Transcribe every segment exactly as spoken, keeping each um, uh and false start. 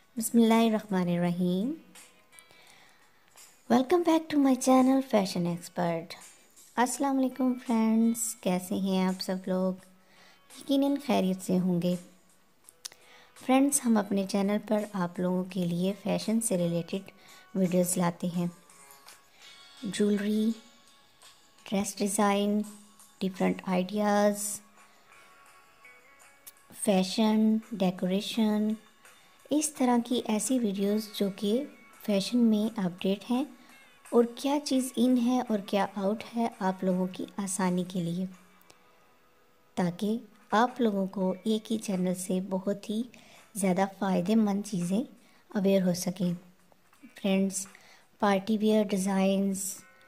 बिस्मिल्लाहिर्रहमानिर्रहीम। Welcome back to my channel fashion expert. अस्सलाम वालेकुम फ्रेंड्स, कैसे हैं आप सब लोग? यकीनन खैरियत से होंगे। फ्रेंड्स, हम अपने चैनल पर आप लोगों के लिए फ़ैशन से रिलेटेड वीडियोस लाते हैं। Jewellery, dress design, different ideas, fashion, decoration, इस तरह की ऐसी वीडियोस जो कि फ़ैशन में अपडेट हैं और क्या चीज़ इन है और क्या आउट है आप लोगों की आसानी के लिए, ताकि आप लोगों को एक ही चैनल से बहुत ही ज़्यादा फ़ायदेमंद चीज़ें अवेयर हो सकें। फ्रेंड्स, पार्टी वियर डिज़ाइंस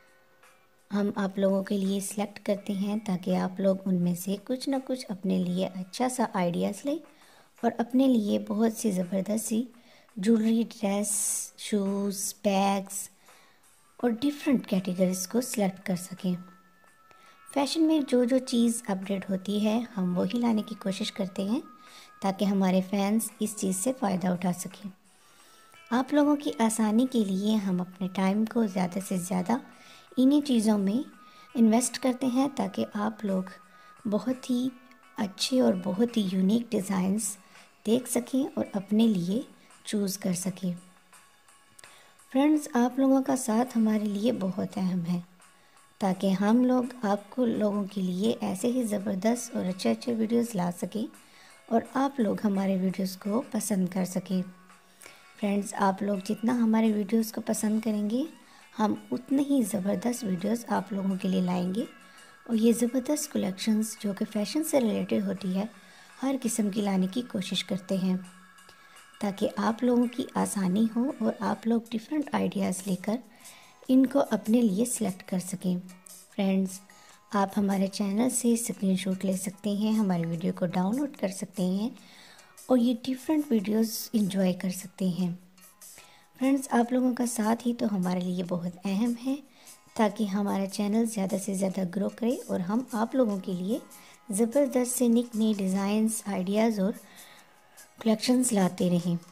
हम आप लोगों के लिए सिलेक्ट करते हैं ताकि आप लोग उनमें से कुछ ना कुछ अपने लिए अच्छा सा आइडियाज़ लें और अपने लिए बहुत सी ज़बरदस्त सी ज्वेलरी, ड्रेस, शूज़, बैग्स और डिफरेंट कैटेगरीज़ को सिलेक्ट कर सकें। फ़ैशन में जो जो चीज़ अपडेट होती है हम वही लाने की कोशिश करते हैं ताकि हमारे फैंस इस चीज़ से फ़ायदा उठा सकें। आप लोगों की आसानी के लिए हम अपने टाइम को ज़्यादा से ज़्यादा इन्हीं चीज़ों में इन्वेस्ट करते हैं ताकि आप लोग बहुत ही अच्छे और बहुत ही यूनिक डिज़ाइंस देख सकें और अपने लिए चूज़ कर सकें। फ्रेंड्स, आप लोगों का साथ हमारे लिए बहुत अहम है ताकि हम लोग आपको लोगों के लिए ऐसे ही ज़बरदस्त और अच्छे अच्छे वीडियोस ला सकें और आप लोग हमारे वीडियोस को पसंद कर सकें। फ्रेंड्स, आप लोग जितना हमारे वीडियोस को पसंद करेंगे हम उतने ही ज़बरदस्त वीडियोस आप लोगों के लिए लाएंगे और ये ज़बरदस्त कलेक्शंस जो कि फ़ैशन से रिलेटेड होती है हर किस्म की लाने की कोशिश करते हैं ताकि आप लोगों की आसानी हो और आप लोग डिफरेंट आइडियाज़ लेकर इनको अपने लिए सिलेक्ट कर सकें। फ्रेंड्स, आप हमारे चैनल से स्क्रीनशॉट ले सकते हैं, हमारे वीडियो को डाउनलोड कर सकते हैं और ये डिफरेंट वीडियोस एंजॉय कर सकते हैं। फ्रेंड्स, आप लोगों का साथ ही तो हमारे लिए बहुत अहम है ताकि हमारा चैनल ज़्यादा से ज़्यादा ग्रो करे और हम आप लोगों के लिए ज़बरदस्त से निक नई डिज़ाइंस, आइडियाज़ और कलेक्शंस लाते रहें।